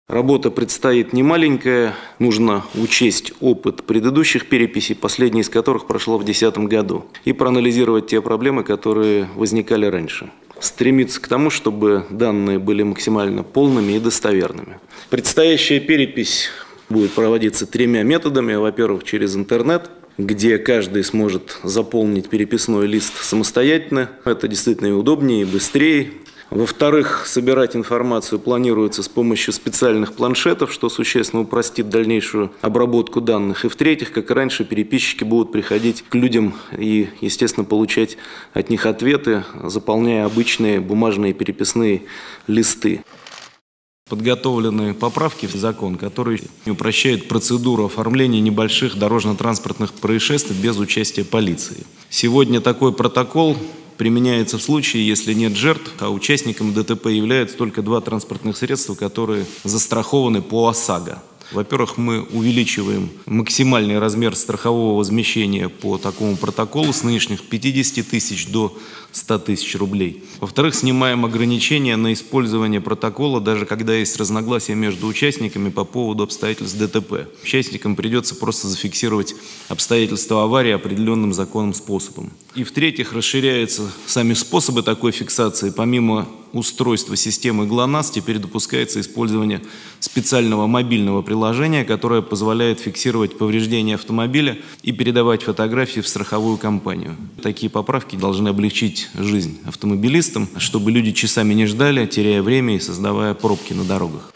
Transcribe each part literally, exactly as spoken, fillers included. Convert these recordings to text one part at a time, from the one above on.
Работа предстоит немаленькая, нужно учесть опыт предыдущих переписей, последняя из которых прошла в две тысячи десятом году, и проанализировать те проблемы, которые возникали раньше. Стремиться к тому, чтобы данные были максимально полными и достоверными. Предстоящая перепись будет проводиться тремя методами. Во-первых, через интернет, где каждый сможет заполнить переписной лист самостоятельно. Это действительно и удобнее, и быстрее. Во-вторых, собирать информацию планируется с помощью специальных планшетов, что существенно упростит дальнейшую обработку данных. И в-третьих, как и раньше, переписчики будут приходить к людям и, естественно, получать от них ответы, заполняя обычные бумажные переписные листы. Подготовлены поправки в закон, которые упрощают процедуру оформления небольших дорожно-транспортных происшествий без участия полиции. Сегодня такой протокол применяется в случае, если нет жертв, а участником ДТП являются только два транспортных средства, которые застрахованы по ОСАГО. Во-первых, мы увеличиваем максимальный размер страхового возмещения по такому протоколу с нынешних пятидесяти тысяч до ста тысяч рублей. Во-вторых, снимаем ограничения на использование протокола, даже когда есть разногласия между участниками по поводу обстоятельств ДТП. Участникам придется просто зафиксировать обстоятельства аварии определенным законным способом. И в-третьих, расширяются сами способы такой фиксации. Помимо устройства системы ГЛОНАСС теперь допускается использование специального мобильного приложения, которое позволяет фиксировать повреждения автомобиля и передавать фотографии в страховую компанию. Такие поправки должны облегчить жизнь автомобилистам, чтобы люди часами не ждали, теряя время и создавая пробки на дорогах.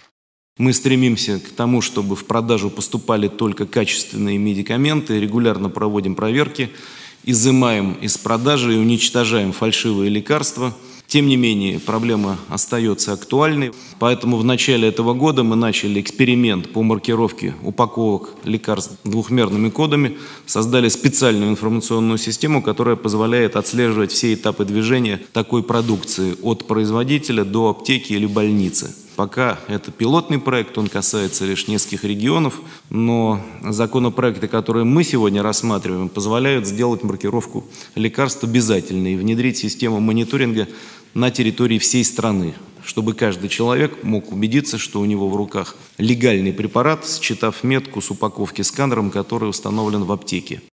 Мы стремимся к тому, чтобы в продажу поступали только качественные медикаменты, регулярно проводим проверки, изымаем из продажи и уничтожаем фальшивые лекарства. Тем не менее, проблема остается актуальной, поэтому в начале этого года мы начали эксперимент по маркировке упаковок лекарств двухмерными кодами, создали специальную информационную систему, которая позволяет отслеживать все этапы движения такой продукции от производителя до аптеки или больницы. Пока это пилотный проект, он касается лишь нескольких регионов, но законопроекты, которые мы сегодня рассматриваем, позволяют сделать маркировку лекарств обязательной и внедрить систему мониторинга на территории всей страны, чтобы каждый человек мог убедиться, что у него в руках легальный препарат, считав метку с упаковки сканером, который установлен в аптеке.